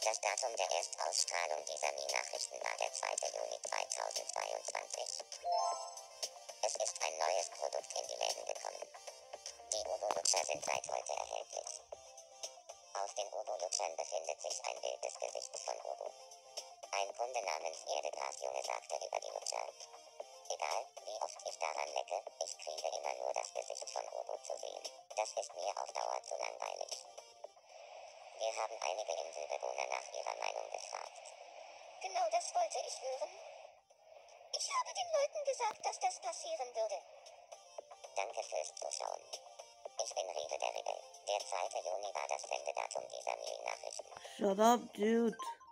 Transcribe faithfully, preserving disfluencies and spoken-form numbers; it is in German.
Das Datum der Erstausstrahlung dieser Mail-Nachrichten war der zweite Juni zweitausendzweiundzwanzig. Es ist ein neues Produkt in die Läden gekommen. Die Obo-Lutscher sind seit heute erhältlich. Auf den Obo-Lutschern befindet sich ein Bild des Gesichts von Obo. Ein Kunde namens Erdegras-Junge sagte über die Lutscher: Egal, wie oft ich daran lecke, ich kriege immer nur das Gesicht von Obo zu sehen. Das ist mir auf Dauer zu langweilig. Wir haben einige Inselbewohner nach ihrer Meinung gefragt. Genau das wollte ich hören. Ich habe den Leuten gesagt, dass das passieren würde. Danke fürs Zuschauen. Ich bin Rewe der Rebell. Der zweite Juni war das Sendedatum dieser Mail-Nachrichten. Shut up, dude.